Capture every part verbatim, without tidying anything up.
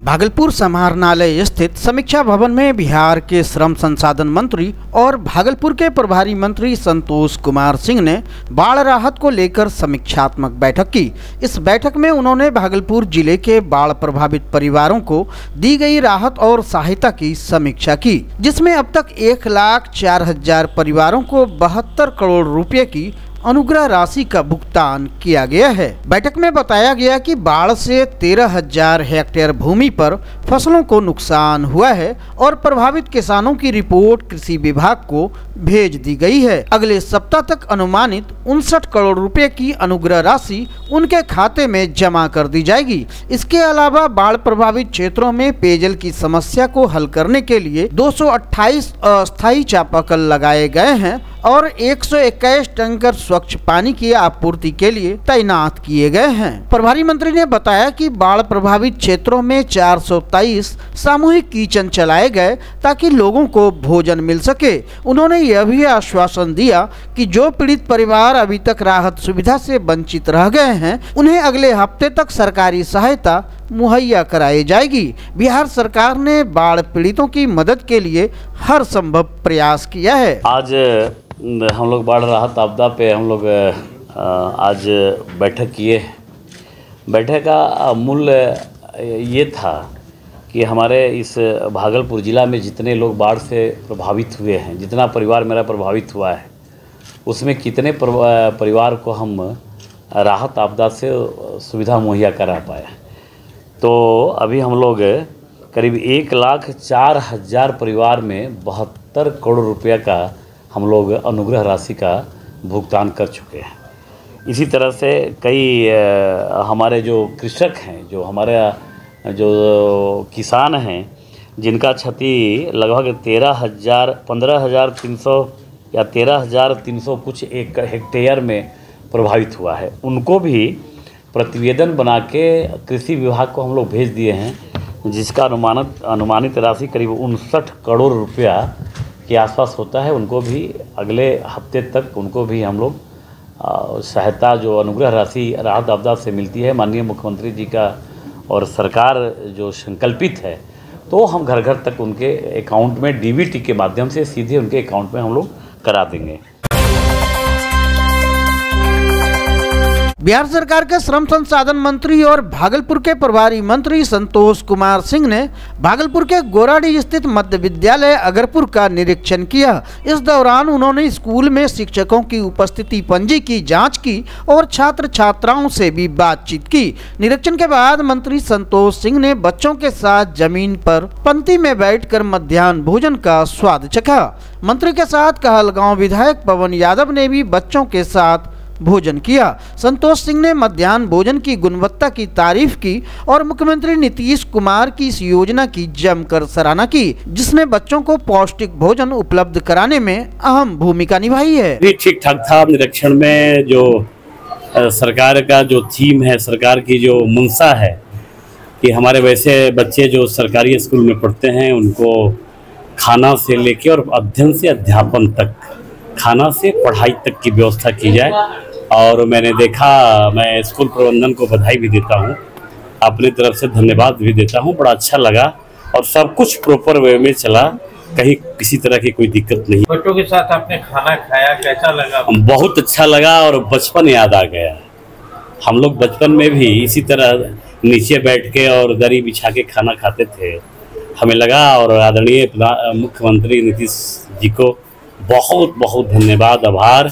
भागलपुर समाहरणालय स्थित समीक्षा भवन में बिहार के श्रम संसाधन मंत्री और भागलपुर के प्रभारी मंत्री संतोष कुमार सिंह ने बाढ़ राहत को लेकर समीक्षात्मक बैठक की। इस बैठक में उन्होंने भागलपुर जिले के बाढ़ प्रभावित परिवारों को दी गई राहत और सहायता की समीक्षा की, जिसमें अब तक एक लाख चार हजार परिवारों को बहत्तर करोड़ रुपए की अनुग्रह राशि का भुगतान किया गया है। बैठक में बताया गया कि बाढ़ से तेरह हजार हेक्टेयर भूमि पर फसलों को नुकसान हुआ है और प्रभावित किसानों की रिपोर्ट कृषि विभाग को भेज दी गई है। अगले सप्ताह तक अनुमानित उनसठ करोड़ रुपए की अनुग्रह राशि उनके खाते में जमा कर दी जाएगी। इसके अलावा बाढ़ प्रभावित क्षेत्रों में पेयजल की समस्या को हल करने के लिए दो सौ अट्ठाईस अस्थायी चापाकल लगाए गए हैं और एक सौ इक्कीस टैंकर स्वच्छ पानी की आपूर्ति के लिए तैनात किए गए हैं। प्रभारी मंत्री ने बताया कि बाढ़ प्रभावित क्षेत्रों में चार सौ तेईस सामूहिक किचन चलाए गए ताकि लोगों को भोजन मिल सके। उन्होंने यह भी आश्वासन दिया कि जो पीड़ित परिवार अभी तक राहत सुविधा से वंचित रह गए हैं, उन्हें अगले हफ्ते तक सरकारी सहायता मुहैया कराई जाएगी। बिहार सरकार ने बाढ़ पीड़ितों की मदद के लिए हर संभव प्रयास किया है। आज हम लोग बाढ़ राहत आपदा पे हम लोग आज बैठक किए। बैठक का मूल ये था कि हमारे इस भागलपुर ज़िला में जितने लोग बाढ़ से प्रभावित हुए हैं, जितना परिवार मेरा प्रभावित हुआ है, उसमें कितने परिवार को हम राहत आपदा से सुविधा मुहैया करा पाए। तो अभी हम लोग करीब एक लाख चार हज़ार परिवार में बहत्तर करोड़ रुपया का हम लोग अनुग्रह राशि का भुगतान कर चुके हैं। इसी तरह से कई हमारे जो कृषक हैं, जो हमारे जो किसान हैं, जिनका क्षति लगभग तेरह हज़ार पंद्रह हज़ार तीन सौ या तेरह हज़ार तीन सौ कुछ एक हेक्टेयर में प्रभावित हुआ है, उनको भी प्रतिवेदन बना के कृषि विभाग को हम लोग भेज दिए हैं, जिसका अनुमानित अनुमानित राशि करीब उनसठ करोड़ रुपया के आसपास होता है। उनको भी अगले हफ्ते तक उनको भी हम लोग सहायता जो अनुग्रह राशि राहत आपदा से मिलती है, माननीय मुख्यमंत्री जी का और सरकार जो संकल्पित है, तो हम घर घर तक उनके अकाउंट में डीबीटी के माध्यम से सीधे उनके अकाउंट में हम लोग करा देंगे। बिहार सरकार के श्रम संसाधन मंत्री और भागलपुर के प्रभारी मंत्री संतोष कुमार सिंह ने भागलपुर के गोराडीह स्थित मध्य विद्यालय अगरपुर का निरीक्षण किया। इस दौरान उन्होंने स्कूल में शिक्षकों की उपस्थिति पंजी की जांच की और छात्र छात्राओं से भी बातचीत की। निरीक्षण के बाद मंत्री संतोष सिंह ने बच्चों के साथ जमीन पर पंक्ति में बैठकर मध्याह्न भोजन का स्वाद चखा। मंत्री के साथ कहलगांव विधायक पवन यादव ने भी बच्चों के साथ भोजन किया। संतोष सिंह ने मध्याह्न भोजन की गुणवत्ता की तारीफ की और मुख्यमंत्री नीतीश कुमार की इस योजना की जमकर सराहना की, जिसने बच्चों को पौष्टिक भोजन उपलब्ध कराने में अहम भूमिका निभाई है। ठीक ठाक था। निरीक्षण में जो सरकार का जो थीम है, सरकार की जो मंशा है कि हमारे वैसे बच्चे जो सरकारी स्कूल में पढ़ते हैं, उनको खाना से लेके और अध्ययन से अध्यापन तक, खाना से पढ़ाई तक की व्यवस्था की जाए। और मैंने देखा, मैं स्कूल प्रबंधन को बधाई भी देता हूँ, अपनी तरफ से धन्यवाद भी देता हूँ। बड़ा अच्छा लगा और सब कुछ प्रॉपर वे में चला, कहीं किसी तरह की कोई दिक्कत नहीं। बच्चों के साथ आपने खाना खाया, कैसा लगा? बहुत अच्छा लगा और बचपन याद आ गया। हम लोग बचपन में भी इसी तरह नीचे बैठ के और दरी बिछा के खाना खाते थे, हमें लगा। और आदरणीय मुख्यमंत्री नीतीश जी को बहुत बहुत धन्यवाद, आभार।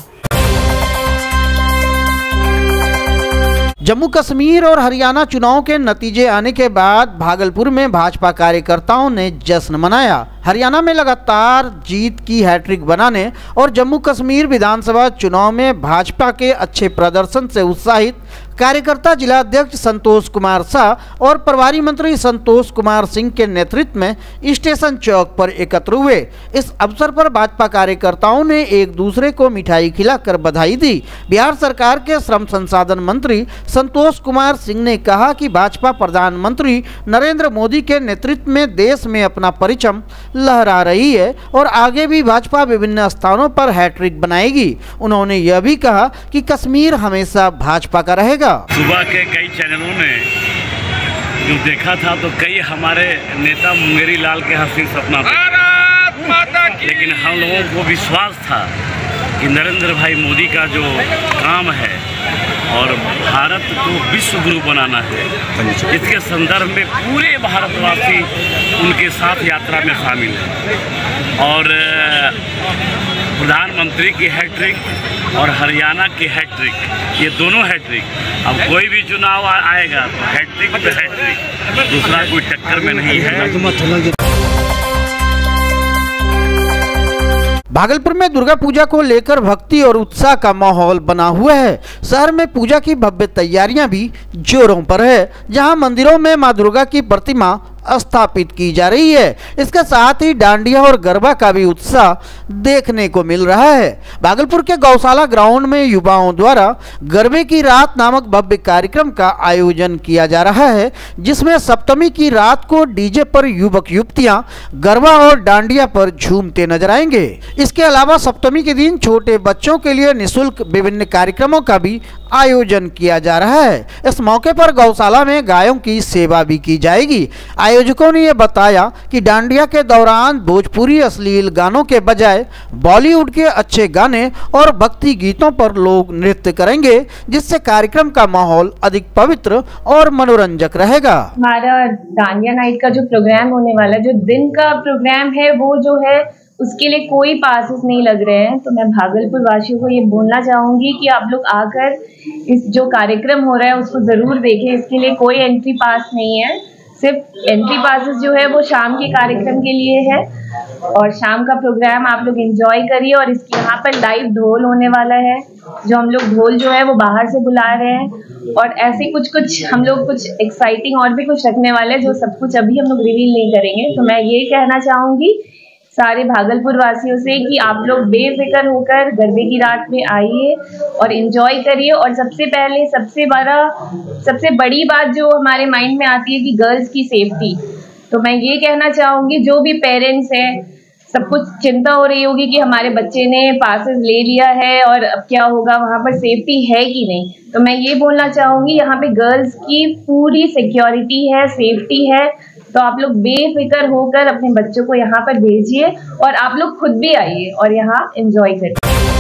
जम्मू कश्मीर और हरियाणा चुनाव के नतीजे आने के बाद भागलपुर में भाजपा कार्यकर्ताओं ने जश्न मनाया। हरियाणा में लगातार जीत की हैट्रिक बनाने और जम्मू कश्मीर विधानसभा चुनाव में भाजपा के अच्छे प्रदर्शन से उत्साहित कार्यकर्ता जिला अध्यक्ष संतोष कुमार शाह और प्रभारी मंत्री संतोष कुमार सिंह के नेतृत्व में स्टेशन चौक पर एकत्र हुए। इस अवसर पर भाजपा कार्यकर्ताओं ने एक दूसरे को मिठाई खिलाकर बधाई दी। बिहार सरकार के श्रम संसाधन मंत्री संतोष कुमार सिंह ने कहा कि भाजपा प्रधानमंत्री नरेंद्र मोदी के नेतृत्व में देश में अपना परचम लहरा रही है और आगे भी भाजपा विभिन्न स्थानों पर हैट्रिक बनाएगी। उन्होंने यह भी कहा कि कश्मीर हमेशा भाजपा का रहेगा। सुबह के कई चैनलों ने जो देखा था तो कई हमारे नेता मुंगेरी लाल के हसीन सपना थे, लेकिन हम लोगों को विश्वास था कि नरेंद्र भाई मोदी का जो काम है और भारत को विश्व गुरु बनाना है, इसके संदर्भ में पूरे भारतवासी उनके साथ यात्रा में शामिल हैं। और प्रधानमंत्री की हैट्रिक और हरियाणा की हैट्रिक, ये दोनों हैट्रिक, अब कोई भी चुनाव आएगा तो हैट्रिक पे हैट्रिक, दूसरा कोई टक्कर में नहीं है। भागलपुर में दुर्गा पूजा को लेकर भक्ति और उत्साह का माहौल बना हुआ है। शहर में पूजा की भव्य तैयारियां भी जोरों पर है, जहां मंदिरों में मां दुर्गा की प्रतिमा स्थापित की जा रही है। इसके साथ ही डांडिया और गरबा का भी उत्साह देखने को मिल रहा है। भागलपुर के गौशाला ग्राउंड में युवाओं द्वारा गरबे की रात नामक भव्य कार्यक्रम का आयोजन किया जा रहा है, जिसमें सप्तमी की रात को डीजे पर युवक युवतियां गरबा और डांडिया पर झूमते नजर आएंगे। इसके अलावा सप्तमी के दिन छोटे बच्चों के लिए निःशुल्क विभिन्न कार्यक्रमों का भी आयोजन किया जा रहा है। इस मौके पर गौशाला में गायों की सेवा भी की जाएगी। आयोजकों ने यह बताया कि डांडिया के दौरान भोजपुरी अश्लील गानों के बजाय बॉलीवुड के अच्छे गाने और भक्ति गीतों पर लोग नृत्य करेंगे, जिससे कार्यक्रम का माहौल अधिक पवित्र और मनोरंजक रहेगा। हमारा डांडिया नाइट का जो प्रोग्राम होने वाला है, जो दिन का प्रोग्राम है, वो जो है उसके लिए कोई पासेस नहीं लग रहे हैं। तो मैं भागलपुर वासियों को ये बोलना चाहूँगी कि आप लोग आकर इस जो कार्यक्रम हो रहा है उसको ज़रूर देखें। इसके लिए कोई एंट्री पास नहीं है, सिर्फ एंट्री पासेस जो है वो शाम के कार्यक्रम के लिए है और शाम का प्रोग्राम आप लोग एंजॉय करिए। और इसके यहाँ पर लाइव ढोल होने वाला है, जो हम लोग ढोल जो है वो बाहर से बुला रहे हैं और ऐसे कुछ कुछ हम लोग कुछ एक्साइटिंग और भी कुछ रखने वाले हैं, जो सब कुछ अभी हम लोग रिवील नहीं करेंगे। तो मैं ये कहना चाहूँगी सारे भागलपुर वासियों से कि आप लोग बेफिक्र होकर गरबे की रात में आइए और एंजॉय करिए। और सबसे पहले सबसे बड़ा सबसे बड़ी बात जो हमारे माइंड में आती है कि गर्ल्स की सेफ्टी। तो मैं ये कहना चाहूँगी, जो भी पेरेंट्स हैं, सब कुछ चिंता हो रही होगी कि हमारे बच्चे ने पासेस ले लिया है और अब क्या होगा, वहाँ पर सेफ्टी है कि नहीं। तो मैं ये बोलना चाहूँगी, यहाँ पे गर्ल्स की पूरी सिक्योरिटी है, सेफ्टी है। तो आप लोग बेफिक्र होकर अपने बच्चों को यहाँ पर भेजिए और आप लोग खुद भी आइए और यहाँ एंजॉय करिए।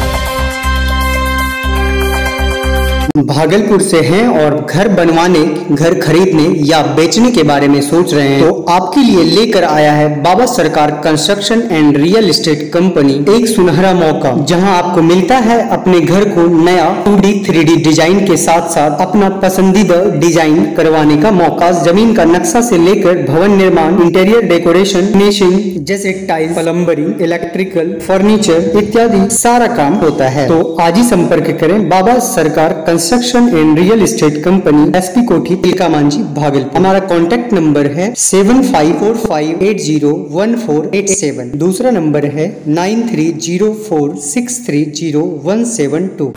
भागलपुर से हैं और घर बनवाने, घर खरीदने या बेचने के बारे में सोच रहे हैं, तो आपके लिए लेकर आया है Baba Sarkar construction and real estate company एक सुनहरा मौका, जहां आपको मिलता है अपने घर को नया two D three D design के साथ साथ अपना पसंदीदा डिजाइन करवाने का मौका। जमीन का नक्शा से लेकर भवन निर्माण, इंटीरियर डेकोरेशन, फिनिशिंग जैसे टाइल, प्लम्बरिंग, इलेक्ट्रिकल, फर्नीचर इत्यादि सारा काम होता है। तो आज ही संपर्क करें Baba Sarkar construction and real estate company, SP Kothi, Tilka Manjhi, Bhagalpur. हमारा कॉन्टैक्ट नंबर है seven five four five eight zero one four eight seven. दूसरा नंबर है nine three zero four six three zero one seven two.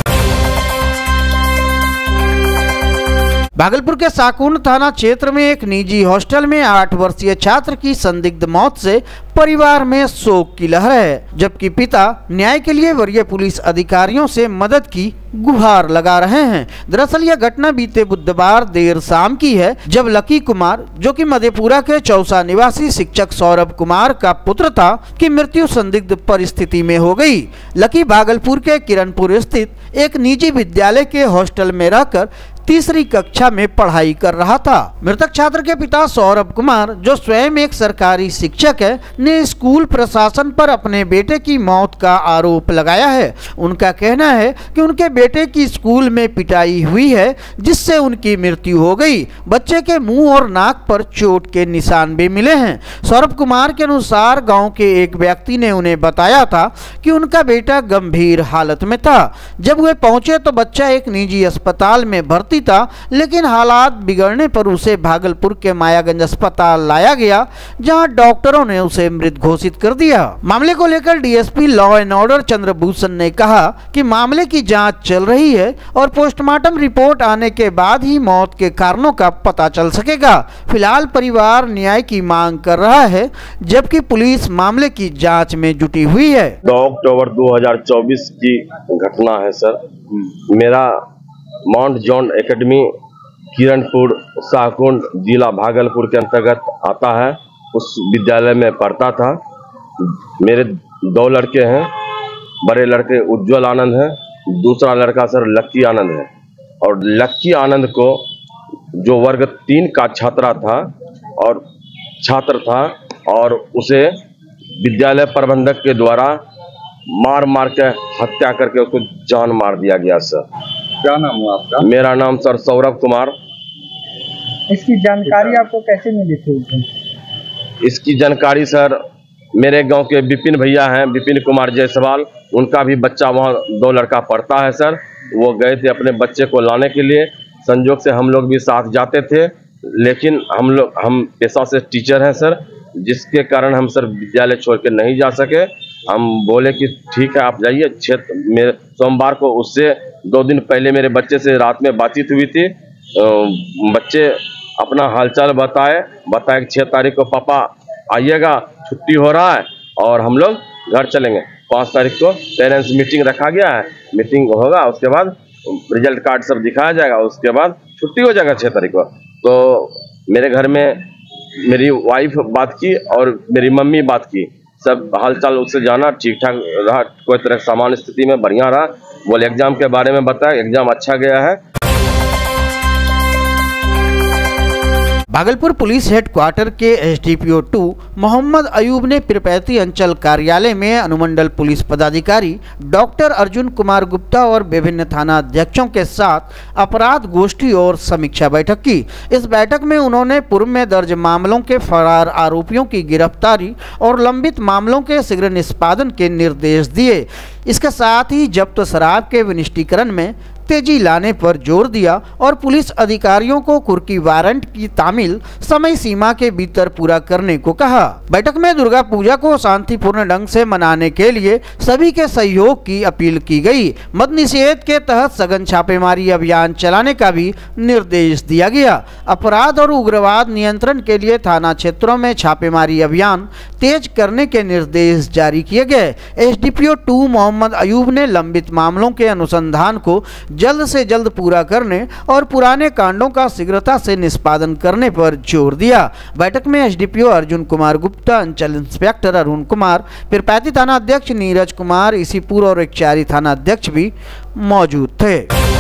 Bhagalpur के साकुंड थाना क्षेत्र में एक निजी हॉस्टल में आठ वर्षीय छात्र की संदिग्ध मौत से परिवार में शोक की लहर है, जबकि पिता न्याय के लिए वरीय पुलिस अधिकारियों से मदद की गुहार लगा रहे हैं। दरअसल यह घटना बीते बुधवार देर शाम की है, जब लकी कुमार, जो कि मधेपुरा के चौसा निवासी शिक्षक सौरभ कुमार का पुत्र था, की मृत्यु संदिग्ध परिस्थिति में हो गई। लकी भागलपुर के किरणपुर स्थित एक निजी विद्यालय के हॉस्टल में रहकर तीसरी कक्षा में पढ़ाई कर रहा था। मृतक छात्र के पिता सौरभ कुमार, जो स्वयं एक सरकारी शिक्षक है, ने स्कूल प्रशासन पर अपने बेटे की मौत का आरोप लगाया है। उनका कहना है कि उनके बेटे की स्कूल में पिटाई हुई है, जिससे उनकी मृत्यु हो गई। बच्चे के मुंह और नाक पर चोट के निशान भी मिले हैं। सौरभ कुमार के अनुसार गांव के एक व्यक्ति ने उन्हें बताया था कि उनका बेटा गंभीर हालत में था। जब वे पहुंचे तो बच्चा एक निजी अस्पताल में भर्ती था, लेकिन हालात बिगड़ने पर उसे भागलपुर के मायागंज अस्पताल लाया गया, जहां डॉक्टरों ने उसे मृत घोषित कर दिया। मामले को लेकर DSP law and order Chandrabhushan ने कहा कि मामले की जांच चल रही है और पोस्टमार्टम रिपोर्ट आने के बाद ही मौत के कारणों का पता चल सकेगा। फिलहाल परिवार न्याय की मांग कर रहा है, जबकि पुलिस मामले की जाँच में जुटी हुई है। दो अक्टूबर दो हजार चौबीस की घटना है सर। मेरा Mount John academy Kiranpur Shahkund जिला भागलपुर के अंतर्गत आता है, उस विद्यालय में पढ़ता था। मेरे दो लड़के हैं, बड़े लड़के उज्जवल आनंद हैं, दूसरा लड़का सर लक्की आनंद है। और लक्की आनंद को जो वर्ग तीन का छात्रा था और छात्र था और उसे विद्यालय प्रबंधक के द्वारा मार मार के हत्या करके उसको जान मार दिया गया सर। क्या नाम हुआ आपका? मेरा नाम सर सौरभ कुमार। इसकी जानकारी आपको कैसे मिली थी? इसकी जानकारी सर मेरे गांव के विपिन भैया हैं, विपिन कुमार जायसवाल, उनका भी बच्चा वहाँ दो लड़का पढ़ता है सर। वो गए थे अपने बच्चे को लाने के लिए, संजोग से हम लोग भी साथ जाते थे, लेकिन हम लोग हम पेशा से टीचर हैं सर, जिसके कारण हम सर विद्यालय छोड़ के नहीं जा सके। हम बोले कि ठीक है आप जाइए। क्षेत्र में सोमवार को उससे दो दिन पहले मेरे बच्चे से रात में बातचीत हुई थी। बच्चे अपना हालचाल बताए बताए कि छः तारीख को पापा आइएगा, छुट्टी हो रहा है और हम लोग घर चलेंगे। पाँच तारीख को पेरेंट्स मीटिंग रखा गया है, मीटिंग होगा, उसके बाद रिजल्ट कार्ड सब दिखाया जाएगा, उसके बाद छुट्टी हो जाएगा छः तारीख को। तो मेरे घर में मेरी वाइफ बात की और मेरी मम्मी बात की, सब हालचाल उससे जाना, ठीक ठाक रहा, कोई तरह सामान्य स्थिति में बढ़िया रहा। बोले एग्जाम के बारे में बताया, एग्जाम अच्छा गया है। भागलपुर पुलिस हेडक्वार्टर के एसडीपीओ टू मोहम्मद अयूब ने पीरपैंती अंचल कार्यालय में अनुमंडल पुलिस पदाधिकारी डॉक्टर अर्जुन कुमार गुप्ता और विभिन्न थाना अध्यक्षों के साथ अपराध गोष्ठी और समीक्षा बैठक की। इस बैठक में उन्होंने पूर्व में दर्ज मामलों के फरार आरोपियों की गिरफ्तारी और लंबित मामलों के शीघ्र निष्पादन के निर्देश दिए। इसके साथ ही जब्त शराब के विनिष्टीकरण में तेजी लाने पर जोर दिया और पुलिस अधिकारियों को कुर्की वारंट की तामील समय सीमा के भीतर पूरा करने को कहा। बैठक में दुर्गा पूजा को शांतिपूर्ण ढंग से मनाने के लिए सभी के सहयोग की अपील की गई। मद निषेध के तहत सघन छापेमारी अभियान चलाने का भी निर्देश दिया गया। अपराध और उग्रवाद नियंत्रण के लिए थाना क्षेत्रों में छापेमारी अभियान तेज करने के निर्देश जारी किए गए। एसडीपीओ टू मोहम्मद अयूब ने लंबित मामलों के अनुसंधान को जल्द से जल्द पूरा करने और पुराने कांडों का शीघ्रता से निष्पादन करने पर जोर दिया। बैठक में एसडीपीओ अर्जुन कुमार गुप्ता, अंचल इंस्पेक्टर अरुण कुमार, पीरपैंती थाना अध्यक्ष नीरज कुमार, इसीपुर और एकचारी थाना अध्यक्ष भी मौजूद थे।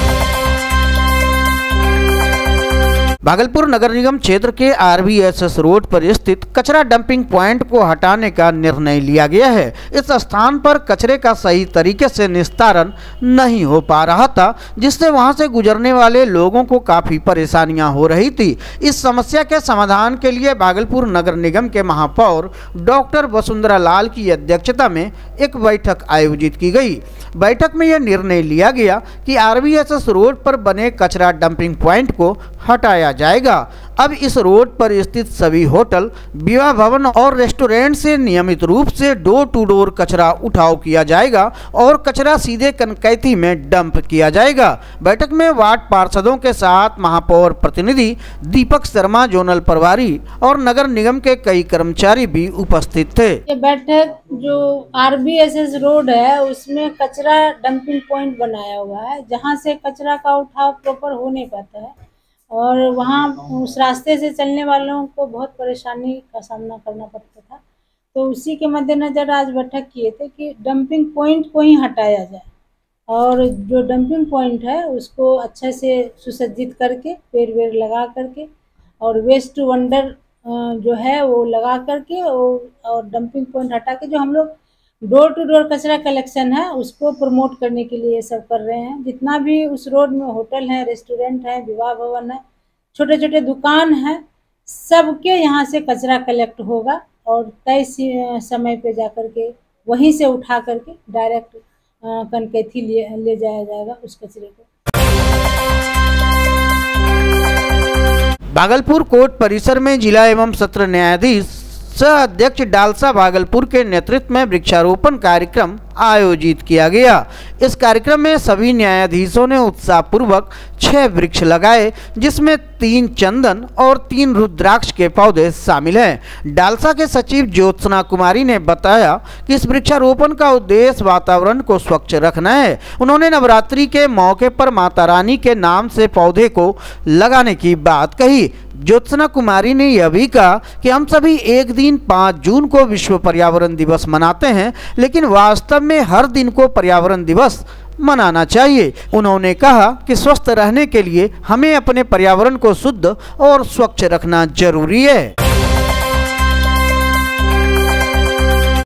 भागलपुर नगर निगम क्षेत्र के आरबीएसएस रोड पर स्थित कचरा डंपिंग पॉइंट को हटाने का निर्णय लिया गया है। इस स्थान पर कचरे का सही तरीके से निस्तारण नहीं हो पा रहा था, जिससे वहां से गुजरने वाले लोगों को काफी परेशानियां हो रही थी। इस समस्या के समाधान के लिए भागलपुर नगर निगम के महापौर डॉक्टर वसुंधरा लाल की अध्यक्षता में एक बैठक आयोजित की गई। बैठक में यह निर्णय लिया गया कि आरबीएसएस रोड पर बने कचरा डंपिंग पॉइंट को हटाया जाएगा। अब इस रोड पर स्थित सभी होटल, विवाह भवन और रेस्टोरेंट से नियमित रूप से डोर टू डोर कचरा उठाव किया जाएगा और कचरा सीधे कनकैती में डंप किया जाएगा। बैठक में वार्ड पार्षदों के साथ महापौर प्रतिनिधि दीपक शर्मा, जोनल प्रभारी और नगर निगम के कई कर्मचारी भी उपस्थित थे। ये बैठक जो आरबीएसएस रोड है उसमें कचरा डंपिंग पॉइंट बनाया हुआ है, जहाँ से कचरा का उठाव प्रॉपर हो नहीं पाता है और वहाँ उस रास्ते से चलने वालों को बहुत परेशानी का सामना करना पड़ता था। तो उसी के मद्देनज़र आज बैठक किए थे कि डंपिंग पॉइंट को ही हटाया जाए और जो डंपिंग पॉइंट है उसको अच्छे से सुसज्जित करके पेड़ वेड़ लगा करके और वेस्ट टू वंडर जो है वो लगा करके और डंपिंग पॉइंट हटा के जो हम लोग डोर टू डोर कचरा कलेक्शन है उसको प्रमोट करने के लिए ये सब कर रहे हैं। जितना भी उस रोड में होटल है, रेस्टोरेंट है, विवाह भवन है, छोटे छोटे दुकान है, सबके यहाँ से कचरा कलेक्ट होगा और तय समय पे जा कर के वहीं से उठा करके डायरेक्ट कनकैथी ले, ले जाया जाएगा उस कचरे को। भागलपुर कोर्ट परिसर में जिला एवं सत्र न्यायाधीश सह अध्यक्ष डालसा भागलपुर के नेतृत्व में वृक्षारोपण कार्यक्रम आयोजित किया गया। इस कार्यक्रम में सभी न्यायाधीशों ने उत्साहपूर्वक छह वृक्ष लगाए, जिसमें तीन चंदन और तीन रुद्राक्ष के पौधे शामिल हैं। डालसा के सचिव ज्योत्सना कुमारी ने बताया कि इस वृक्षारोपण का उद्देश्य वातावरण को स्वच्छ रखना है। उन्होंने नवरात्रि के मौके पर माता रानी के नाम से पौधे को लगाने की बात कही। ज्योत्सना कुमारी ने यह भी कहा कि हम सभी एक दिन पाँच जून को विश्व पर्यावरण दिवस मनाते हैं, लेकिन वास्तव में हर दिन को पर्यावरण दिवस मनाना चाहिए। उन्होंने कहा कि स्वस्थ रहने के लिए हमें अपने पर्यावरण को शुद्ध और स्वच्छ रखना जरूरी है।